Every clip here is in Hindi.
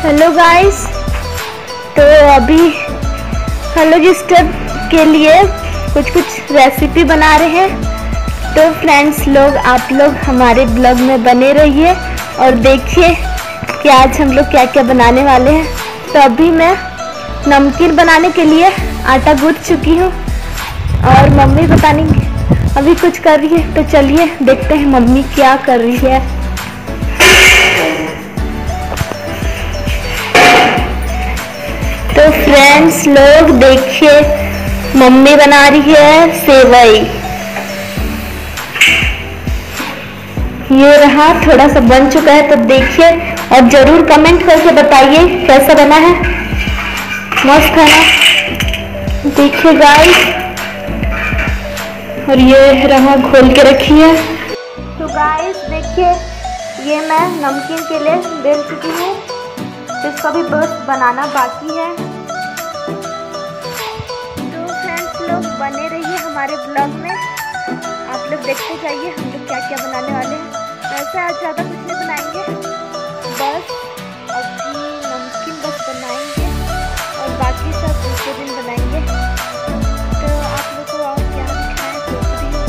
हेलो गाइस, तो अभी हम लोग इस ट्रिप के लिए कुछ रेसिपी बना रहे हैं। तो फ्रेंड्स लोग, आप लोग हमारे ब्लॉग में बने रहिए और देखिए कि आज हम लोग क्या क्या बनाने वाले हैं। तो अभी मैं नमकीन बनाने के लिए आटा गूंथ चुकी हूँ और मम्मी बतानी अभी कुछ कर रही है। तो चलिए देखते हैं मम्मी क्या कर रही है। तो फ्रेंड्स लोग देखिए, मम्मी बना रही है सेवई। ये रहा, थोड़ा सा बन चुका है। तो देखिए और जरूर कमेंट करके बताइए कैसा बना है। मस्त है ना? देखिए गाइस, और ये रहा घोल के रखी है। तो गाइस देखिए, ये मैं नमकीन के लिए बेल चुकी हूँ। तो इसका भी बस बनाना बाकी है। तो फ्रेंड्स लोग बने रहिए हमारे ब्लॉग में, आप लोग देखते जाइए हम लोग क्या क्या बनाने वाले हैं। वैसे आज ज़्यादा कुछ नहीं बनाएंगे, बस अभी नमकीन बस बनाएंगे और बाकी सब दूसरे दिन बनाएंगे। तो आप लोग को और क्या दिखाएं सोच रही हूँ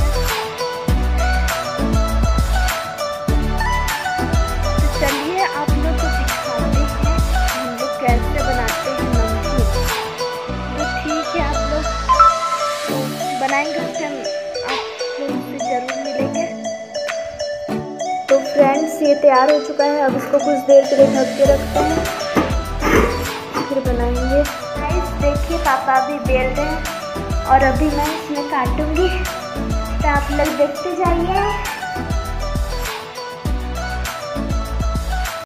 मैं। तो चलिए आप लोग को दिखाते हैं हम लोग कैसे बनाते हैं नमकीन। तो ठीक है, आप लोग बनाएंगे उससे आप लोग से ज़रूर मिलेंगे। तो फ्रेंड्स ये तैयार हो चुका है। अब इसको कुछ देर के लिए ढक के रखते हैं, फिर बनाएंगे। गाइस देखिए, पापा अभी बेल रहे हैं और अभी मैं इसमें काटूंगी। तो आप लोग देखते जाइए।